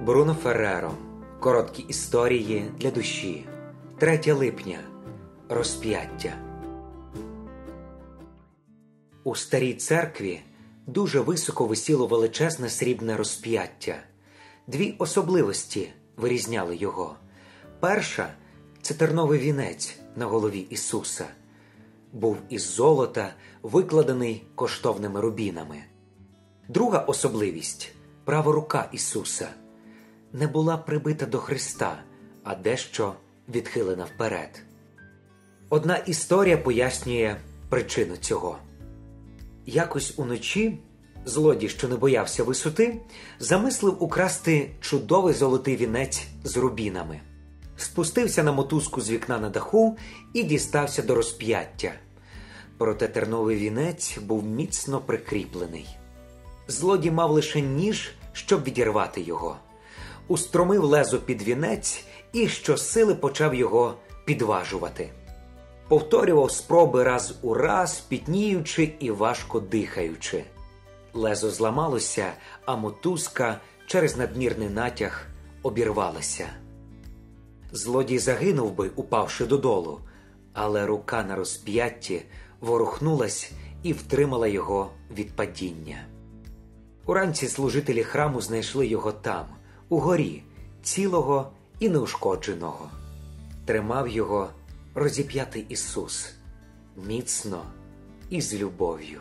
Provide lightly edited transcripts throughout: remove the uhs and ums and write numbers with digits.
Бруно Ферреро. Короткі історії для душі. 3 липня. Розп'яття. У старій церкві дуже високо висіло величезне срібне розп'яття. 2 особливості вирізняли його. Перша – це терновий вінець на голові Ісуса. Був із золота, викладений коштовними рубінами. Друга особливість – права рука Ісуса не була прибита до Христа, а дещо відхилена вперед. Одна історія пояснює причину цього. Якось уночі злодій, що не боявся висоти, замислив украсти чудовий золотий вінець з рубінами. Спустився на мотузку з вікна на даху і дістався до розп'яття. Проте терновий вінець був міцно прикріплений. Злодій мав лише ніж, щоб відірвати його. Устромив лезо під вінець і щосили почав його підважувати. Повторював спроби раз у раз, пітніючи і важко дихаючи. Лезо зламалося, а мотузка через надмірний натяг обірвалася. Злодій загинув би, упавши додолу, але рука на розп'ятті ворухнулась і втримала його від падіння. Уранці служителі храму знайшли його там, угорі, цілого і неушкодженого. Тримав його розіп'ятий Ісус, міцно і з любов'ю.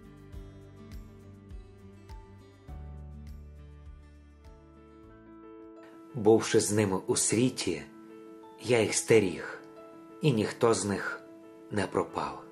Бувши з ними у світі, я їх стеріг, і ніхто з них не пропав.